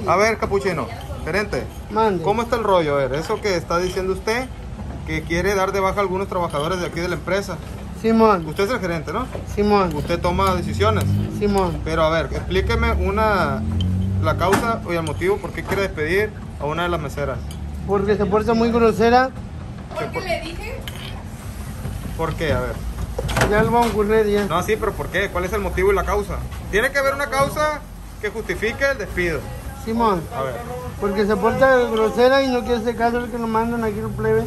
A ver, capuchino, gerente, Mande. ¿cómo está el rollo? A ver, eso que está diciendo usted, que quiere dar de baja a algunos trabajadores de aquí de la empresa. Simón, Usted es el gerente, ¿no? Simón, Usted toma decisiones. Simón. Pero a ver, explíqueme la causa y el motivo por qué quiere despedir a una de las meseras. Porque se porta muy grosera. Porque le dije. ¿Por qué? A ver. Ya lo vamos a ocurrir ya. No, sí, pero ¿por qué? ¿Cuál es el motivo y la causa? Tiene que haber una causa que justifique el despido. Simón, A ver. porque se porta grosera y no quiere hacer caso de lo que nos mandan aquí los plebes.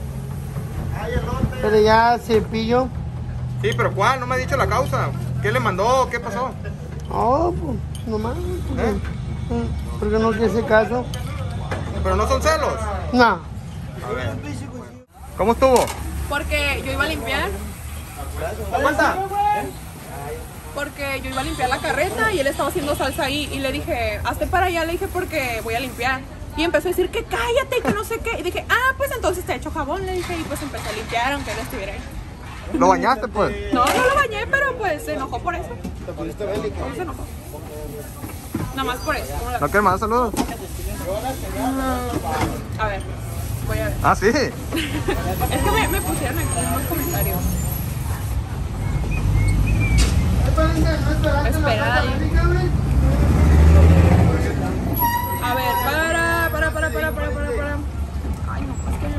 Pero ya Cepillo. Sí, pero ¿cuál? No me ha dicho la causa. ¿Qué le mandó? ¿Qué pasó? Oh, pues, nomás. Porque no quiere hacer caso. Pero no son celos. No. A ver. ¿Cómo estuvo? Porque yo iba a limpiar. ¿Aguanta? Porque yo iba a limpiar la carreta y él estaba haciendo salsa ahí. Y le dije, hazte para allá, le dije, porque voy a limpiar. Y empezó a decir que cállate y que no sé qué. Y dije, pues entonces te echo jabón, le dije. Y pues empecé a limpiar aunque él estuviera ahí. ¿Lo bañaste, pues? No, no lo bañé, pero pues se enojó por eso. ¿Por qué se enojó? Nada más por eso. ¿No quieres más saludos? A ver, voy a ver. Ah, sí. Es que me pusieron aquí unos comentarios. Espera ahí. A ver, para. Ay, no, es que...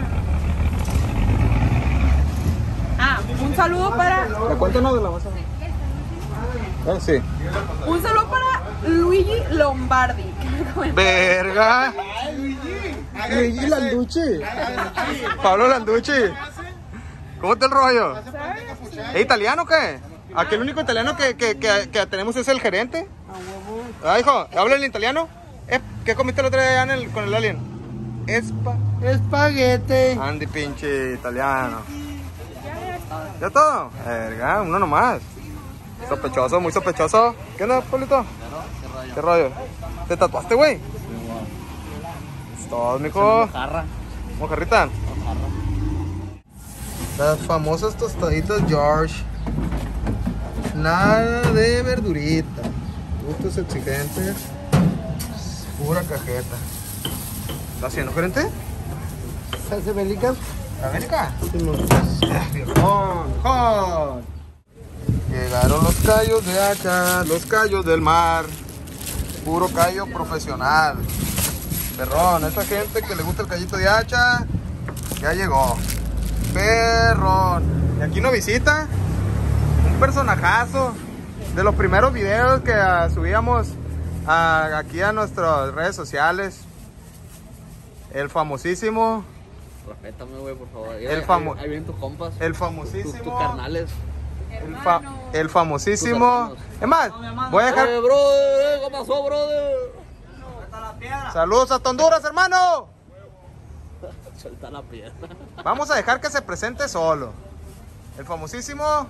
un saludo para... ¿De cuánto no de la masa? Sí. Un saludo para Luigi Lombardi. Verga. Luigi Landucci. Pablo Landucci. ¿Cómo está el rollo? ¿Es italiano o qué? Aquí el único italiano que tenemos es el gerente. Ah, hijo, ¿habla el italiano? ¿Qué comiste el otro día con el alien? Espaguete. Andy, pinche italiano. ¿Ya todo? Verga, uno nomás. Sospechoso, muy sospechoso. ¿Qué onda, Pablito? ¿Qué rollo? ¿Te tatuaste, güey? Es todo, mijo. ¿Mojarrita? Las famosas tostaditas George. Nada de verdurita. Gustos exigentes. Pura cajeta. ¿Está haciendo, gerente? Salsa bélica. ¿América? Simón. Llegaron los callos de hacha, los callos del mar. Puro callo profesional. Perrón, esa gente que le gusta el callito de hacha, ya llegó. Perrón. Y aquí nos visita un personajazo de los primeros videos que subíamos aquí a nuestras redes sociales. El famosísimo. Respétame, güey, por favor. Ahí vienen tus compas. El famosísimo. Tus carnales. El famosísimo. Es más, voy a dejar. Brother, ¿qué pasó, brother? Saludos hasta Honduras, hermano. Suelta la piedra. Vamos a dejar que se presente solo. El famosísimo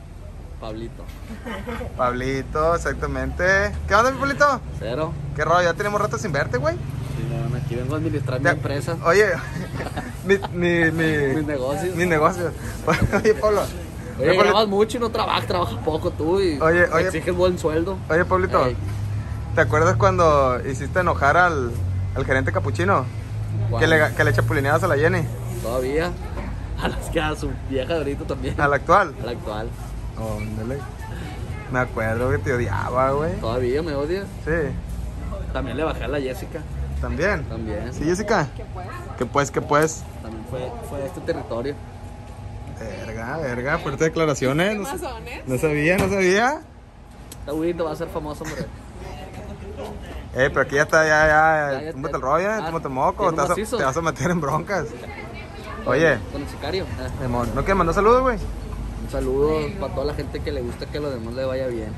Pablito, exactamente. ¿Qué onda, mi Pablito? Cero. ¿Qué rollo? Ya tenemos rato sin verte, güey. Sí, no, aquí vengo a administrar mi empresa. Oye, mis negocios. Mis negocios. Oye, Pablo. Oye, grabas mucho y no trabajas poco tú y oye, exiges buen sueldo. Oye, Pablito, Ey. ¿te acuerdas cuando hiciste enojar al gerente capuchino? Que le chapulineabas a la Jenny. Todavía. A su vieja de ahorita también. ¿A la actual? A la actual. Óndale. Me acuerdo que te odiaba, güey. Todavía me odia. Sí. También le bajé a la Jessica. ¿También? También. ¿Sí, Jessica? ¿Qué pues? También fue de este territorio. Verga, fuertes declaraciones. No sabía. Está bonito, va a ser famoso, hombre. Pero aquí ya está, Ya, túmbate el rollo, túmbate el moco, tiene un macizo. te vas a meter en broncas. Oye, Con el sicario. ¿no quieres mandar saludos, güey? Un saludo para toda la gente que le gusta que a los demás le vaya bien.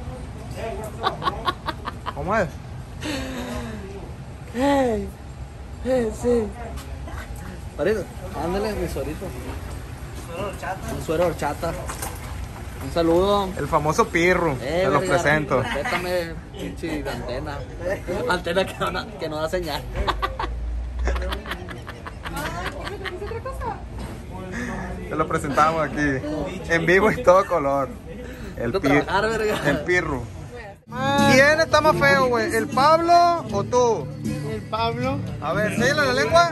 ¿Cómo es? Sí. Parece, ándale, mi suerito. Un suero horchata. Un saludo. El famoso Pirru, te lo presento. Respétame, pinche antena. Antena que no da señal. Te lo presentamos aquí, en vivo y todo color. El Trabajar, verga. Pirru. ¿Quién está más feo, güey? ¿El Pablo o tú? El Pablo. A ver, ¿séllale la lengua?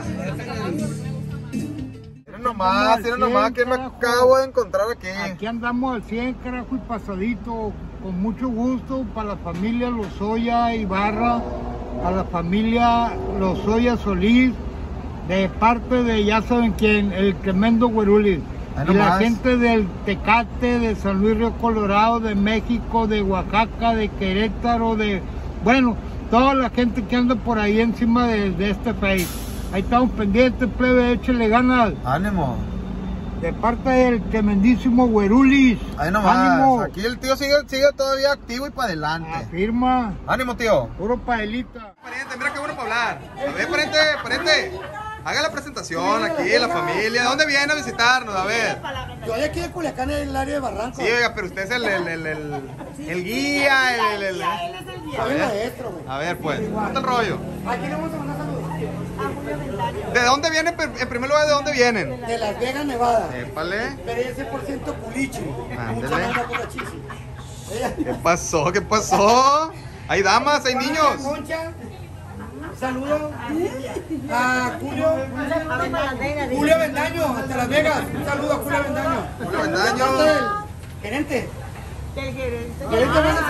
Miren nomás que me acabo de encontrar aquí. Aquí andamos al 100, carajo, y pasadito, con mucho gusto, para la familia Lozoya Ibarra, a la familia Lozoya Solís, de parte de ya saben quién, el tremendo Güerulis. Y la gente del Tecate, de San Luis Río Colorado, de México, de Oaxaca, de Querétaro, bueno, toda la gente que anda por ahí encima de este país. Ahí estamos pendientes, plebe, échale ganas. Ánimo. De parte del tremendísimo Güerulis. Ahí nomás. Ánimo. Aquí el tío sigue todavía activo y para adelante. Afirma. Ánimo, tío. Puro paelita. Pariente, mira qué bueno para hablar. A ver, pariente. Haga la presentación aquí, la familia. ¿De dónde viene a visitarnos? A ver. Yo de aquí de Culiacán, en el área de Barranco. Sí, oiga, pero usted es el guía, Él es el guía. Soy maestro, güey. A ver, pues, ¿cómo está el rollo? Aquí le vamos a mandar saludos. ¿De dónde vienen? En primer lugar, ¿de dónde vienen? De Las Vegas, Nevada. Épale. Pero ella es 100% culichi. Ándele. Mucha banda pura chichi. ¿Qué pasó? Hay damas, hay niños. Concha. Saludo a Julio Bendaño, hasta Las Vegas. Un saludo a Julio Bendaño. Julio Bendaño. Gerente. Gerente, manda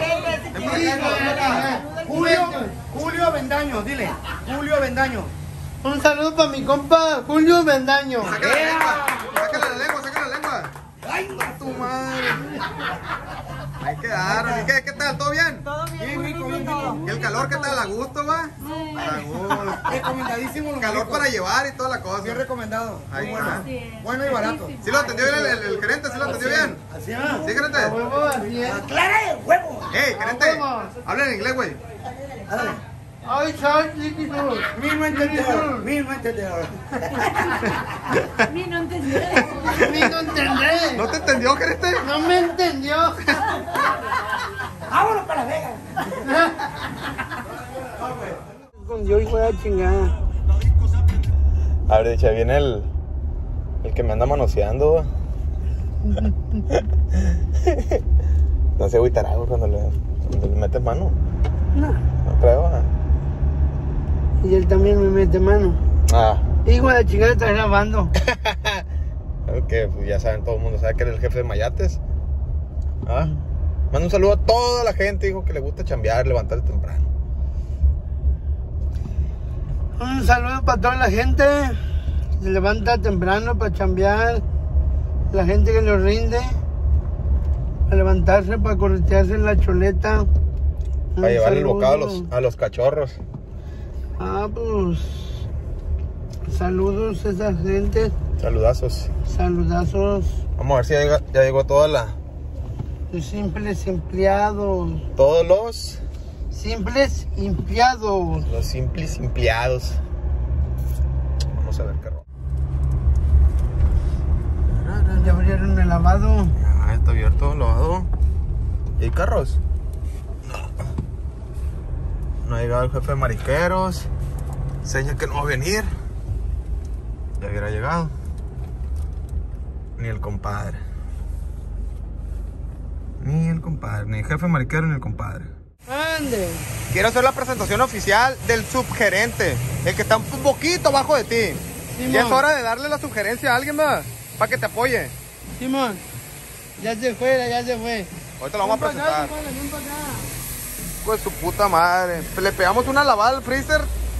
saludos. Julio Bendaño, dile. Julio Bendaño. Un saludo para mi compa Julio Bendaño. Sácale la lengua. Ay, Tu madre. Ahí quedaron. ¿Y qué tal? ¿Todo bien? Todo bien, muy rico, rico bien todo. ¿Y el calor qué tal? ¿A gusto, va? A gusto. recomendadísimo. Los Calor ricos. para llevar y toda la cosa. Bien recomendado. Ahí Muy está. bueno. Bueno y barato. ¿Sí lo atendió bien el gerente? ¿Sí lo atendió bien? Así es. ¿Sí, gerente? ¡Aclara el huevo! ¡Ey, gerente! Habla en inglés, güey. Ándale. Ay, soy chiquito. Mismo entendedor. Mismo entendedor. Ni no entendré. ¿No te entendió, gerente? No me entendió. ¡Vámonos para Las Vegas! Con Dios, hijo de la chingada. A ver, dicha, viene el que me anda manoseando. No se agüitará cuando le metes mano. No. No creo. Y él también me mete mano. Ah. Hijo de la chingada, está grabando. Ok, pues ya saben, todo el mundo sabe que eres el jefe de Mayates. Ah. Manda un saludo a toda la gente, hijo, que le gusta chambear, levantarse temprano. Un saludo para toda la gente que se levanta temprano para chambear. La gente que nos rinde. Para levantarse, para corretearse en la choleta. Para llevar el bocado a los cachorros. Ah, pues. Saludos a esa gente. Saludazos. Saludazos. Vamos a ver si ya llegó toda la... Los simples empleados. Todos los Simples empleados. simples empleados. Vamos a ver qué ropa. Ya abrieron el lavado. Ah, está abierto, lavado. ¿Y hay carros? No ha llegado el jefe de marisqueros. Seña que no va a venir. Ya hubiera llegado. Ni el compadre. Ni el jefe marisquero ni el compadre. Ande. Quiero hacer la presentación oficial del subgerente, el que está un poquito abajo de ti. Simón. Ya es hora de darle la sugerencia a alguien más para que te apoye. Simón. Ya se fue, ya se fue. Ahorita lo vamos a Ven pa' acá, presentar. compadre, ven pa' acá. Pues su puta madre. Le pegamos una lavada al freezer.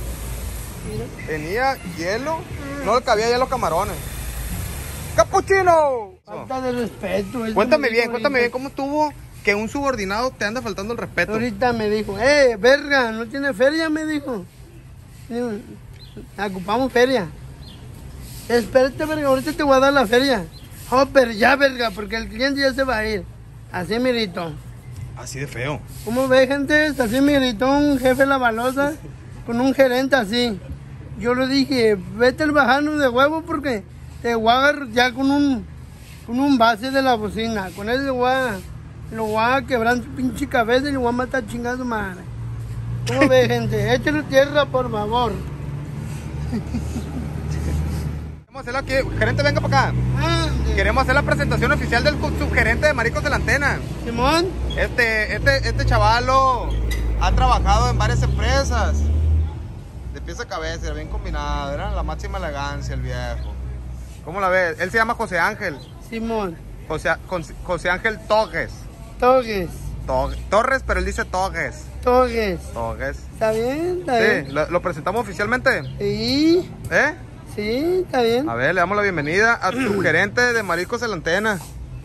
Tenía hielo. No le cabía ya los camarones. ¡Capuchino! Falta de respeto. eso Cuéntame me dijo bien, ahorita. ¿cómo estuvo que un subordinado te anda faltando el respeto? Ahorita me dijo, verga, ¿no tiene feria? Me dijo. Digo, ocupamos feria. Espérate, verga, ahorita te voy a dar la feria. Oh, pero ya, verga, porque el cliente ya se va a ir. Así me gritó. Así de feo. ¿Cómo ve, gente? Así me gritó un jefe de la balosa con un gerente así. Yo le dije, vete al bajano de huevo porque te voy a agarrar ya con un base de la bocina. Con él lo voy a quebrar su pinche cabeza y le voy a matar chingado madre. ¿Cómo ve, gente? Échale tierra, por favor. Vamos a hacerlo aquí. Gerente, venga para acá. Ande. Queremos hacer la presentación oficial del subgerente de Mariscos de la Antena. Simón. Este chavalo ha trabajado en varias empresas. De pies a cabeza, era bien combinado. Era la máxima elegancia el viejo. ¿Cómo la ves? Él se llama José Ángel. Simón. José Ángel Togues. Torres, pero él dice Togues. Togues. ¿Está bien? ¿Está bien? Sí, ¿lo presentamos oficialmente? Sí. ¿Eh? Sí, está bien. A ver, le damos la bienvenida a su gerente de Mariscos de la Antena.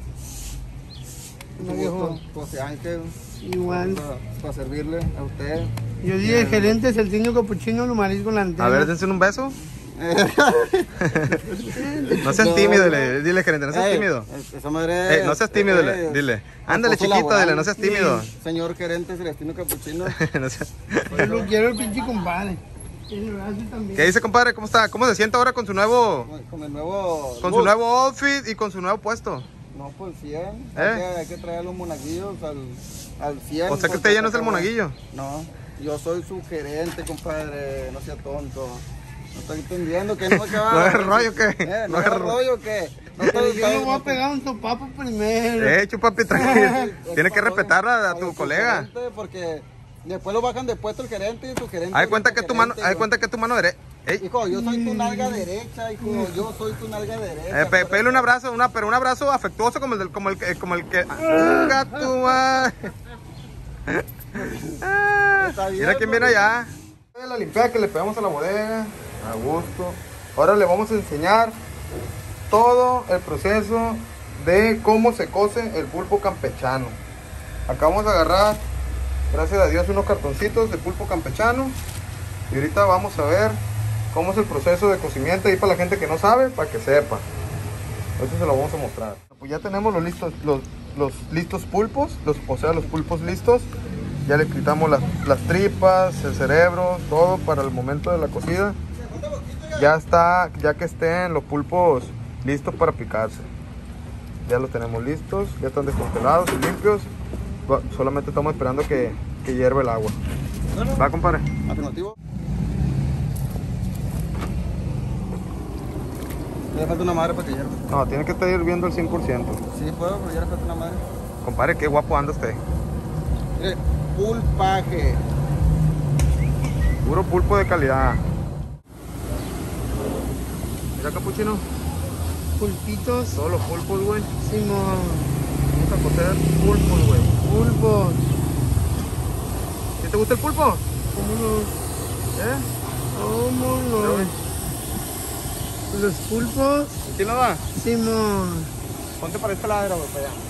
José Ángel. Igual. Para servirle a usted. Yo dije gerente Celciño Capuchino, los Mariscos de la Antena. A ver, dense un beso. No seas tímido, dile gerente, no seas tímido. Esa madre no seas tímido, dile. Ándale chiquito, dile, no seas tímido. Señor gerente Celestino Capuchino. Yo lo quiero el pinche compadre. ¿Qué dice, compadre? ¿Cómo está? ¿Cómo se siente ahora con su nuevo? Con el nuevo... Con su nuevo outfit y con su nuevo puesto. No, pues 100. Hay que traer a los monaguillos al 100. O sea que usted ya no es el monaguillo. No, yo soy su gerente, compadre. No sea tonto. No estoy entendiendo que no acaba. ¿No es rollo qué? ¿No es rollo qué? Yo le voy a pegar un sopapo primero. Chupapi, tranquilo. Tienes que respetar a tu colega. Porque después lo bajan de puesto el gerente y tu gerente. Hay cuenta que tu mano derecha. Hijo, yo soy tu nalga derecha, hijo. Yo soy tu nalga derecha. Pégale un abrazo, pero un abrazo afectuoso como el que. Mira quién viene allá. La limpiada que le pegamos a la bodega. A gusto. Ahora le vamos a enseñar todo el proceso de cómo se cose el pulpo campechano. Acá vamos a agarrar, gracias a Dios, unos cartoncitos de pulpo campechano. Y ahorita vamos a ver cómo es el proceso de cocimiento ahí para la gente que no sabe, para que sepa. Ahorita se lo vamos a mostrar. Pues ya tenemos los listos pulpos, o sea, los pulpos listos. Ya le quitamos las tripas, el cerebro, todo para el momento de la cocida. Ya que estén los pulpos listos para picarse. Ya los tenemos listos, ya están descongelados y limpios. Solamente estamos esperando que hierva el agua. ¿Va, compadre? Afirmativo. ¿Le falta una madre para que hierva? No, tiene que estar hirviendo el 100%. Sí, puedo, pero ya le falta una madre. Compadre, qué guapo anda usted. Mire, pulpaje. Puro pulpo de calidad. Mira, capuchino. Pulpitos. Todos los pulpos, güey. Simón. Vamos a cocer pulpos, güey. Pulpos. ¿Sí te gusta el pulpo? ¿Cómo no? ¿Cómo no? Los pulpos. ¿Sí lo va? Simón. Ponte para este lado, güey, para allá.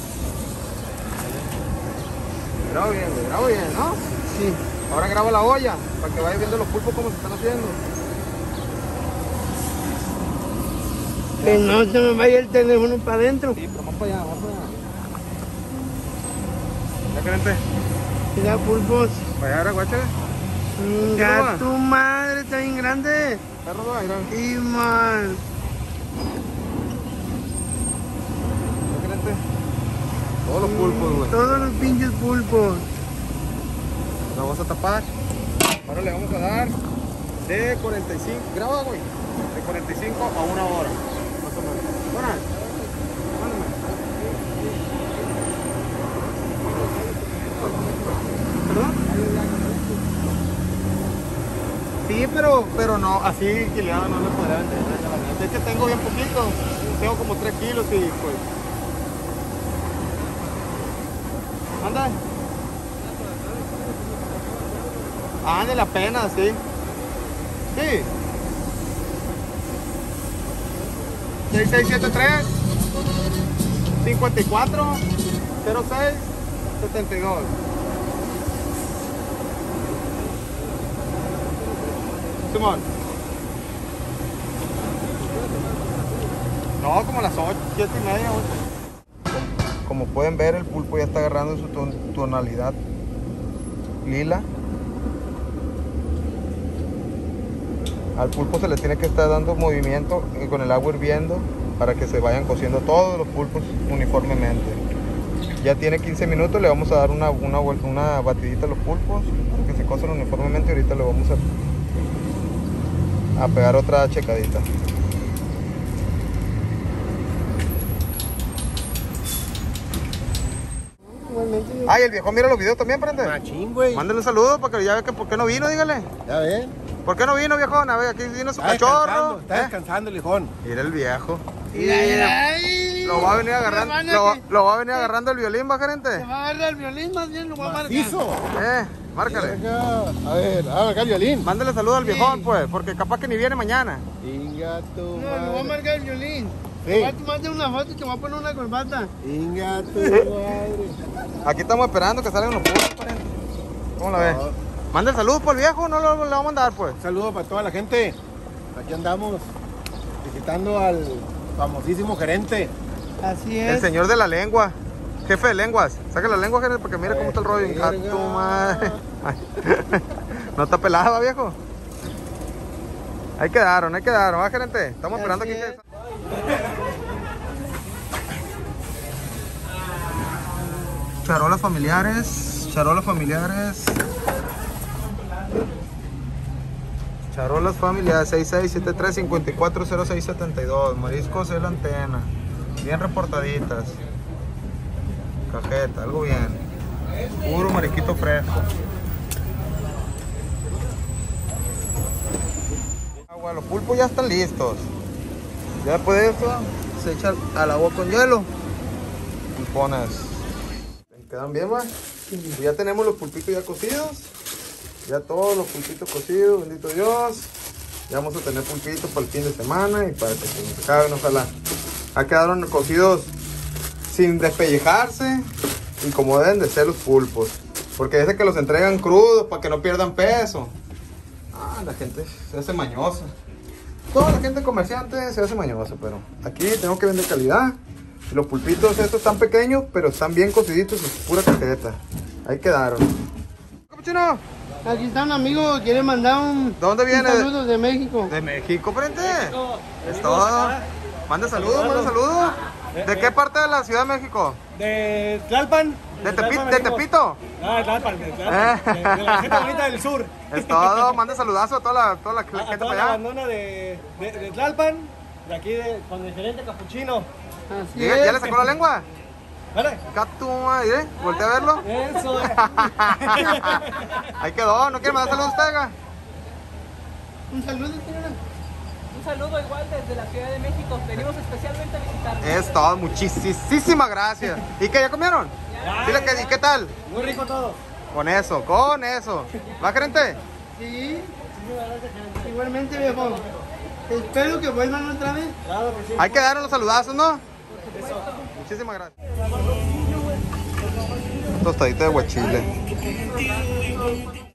Graba bien, güey. Graba bien, ¿no? Sí. Ahora grabo la olla, para que vayas viendo los pulpos cómo se están haciendo. Que no se me vaya el teléfono para adentro. Sí, pero más para allá, más para allá. ¿Ya, gerente? Mira, pulpos. Para allá, ahora, guacha. Ya tu madre está bien grande. Está rodo, mira. Y mal. ¿Ya, gerente? Todos los pulpos, güey. Todos los pinches pulpos. La vamos a tapar. Ahora le vamos a dar de 45, graba, güey, de 45 a 1 hora, más o menos. Bueno, mándame. ¿Perdón? Sí, pero no, así quiliado no le podría vender. Es que tengo bien poquito, tengo como 3 kilos y pues... Anda. De la pena, sí. Sí. 6673 54 06 72. Simón. No, como las 8, 7 y media, 8. Como pueden ver, el pulpo ya está agarrando su tonalidad lila. Al pulpo se le tiene que estar dando movimiento con el agua hirviendo para que se vayan cociendo todos los pulpos uniformemente. Ya tiene 15 minutos, le vamos a dar una batidita a los pulpos para que se cosan uniformemente. Ahorita le vamos a pegar otra checadita. Ay, el viejo mira los videos también, prende. Machín, güey. Mándale un saludo para que ya vea que por qué no vino, dígale. Ya ven. ¿Por qué no vino, viejón? A ver, aquí vino su cachorro. Está descansando el hijón. Mira el viejo. Ay, Lo va a venir agarrando, lo va a venir agarrando el violín, ¿va, gerente? Se va a agarrar el violín, más bien lo va a marcar. Hizo. Márcale. A ver, acá el violín. Mándale saludo al viejón, pues, porque capaz que ni viene mañana. Inga tu No, lo va a marcar el violín. Sí. Te voy a tomarte una foto y te voy a poner una corbata. Inga tu madre. Aquí estamos esperando que salgan los puros, pariente. ¿Cómo la ves? Manda el saludo por el viejo, no lo vamos a mandar, pues. Un saludo para toda la gente. Aquí andamos visitando al famosísimo gerente. Así El es. señor de la lengua. Jefe de lenguas. Saca la lengua, gerente, porque mira cómo está el rollo. Verga. A tu madre. Ay. No está pelada, ¿va, viejo? Ahí quedaron, ¿va, gerente? Estamos esperando aquí que... Charolas familiares. Charolas familiares. Charolas familiares 6673-540672. Mariscos de la Antena. Bien reportaditas. Cajeta, algo bien. Puro marisquito fresco. Agua, los pulpos ya están listos. Ya después de esto se echa al agua con hielo. Pulpones. ¿Quedan bien, va? Ya tenemos los pulpitos ya cocidos. Ya todos los pulpitos cocidos, bendito Dios. Ya vamos a tener pulpitos para el fin de semana y para que se nos acaben, ojalá. Ya quedaron cocidos sin despellejarse y como deben de ser los pulpos. Porque es de que los entregan crudos para que no pierdan peso. La gente se hace mañosa. Toda la gente comerciante se hace mañosa, pero aquí tengo que vender calidad. Y los pulpitos estos están pequeños, pero están bien cociditos y pura cajeta. Ahí quedaron. ¡Capuchino! Aquí está un amigo que quiere mandar un... ¿De dónde viene? Saludos de México. De México, frente. Es todo. Manda saludos, manda saludos. ¿De qué parte de la Ciudad de México? De Tlalpan. ¿De Tepito? No, de Tlalpan, de la gente bonita del sur. Es todo, manda saludazo a toda la gente A toda para la allá. bandona de Tlalpan, de aquí con el gerente Capuchino. Así ¿Ya, es. ya le sacó la lengua? ¿Vale? Catuma, ¿eh? Voltea a verlo. Eso. Ahí quedó, ¿no quiere mandar saludos usted, haga? Un saludo, señora. Un saludo igual desde la Ciudad de México. Venimos especialmente a visitarnos. Es todo, muchísimas gracias. ¿Y qué, ya comieron? Dile que, ¿y qué tal? Muy rico todo. Con eso. ¿Va, gerente? Sí. Igualmente, viejo. Espero que vuelvan otra vez. Claro que sí. Ahí quedaron los saludazos, ¿no? Muchísimas gracias. Tostadita de guachile.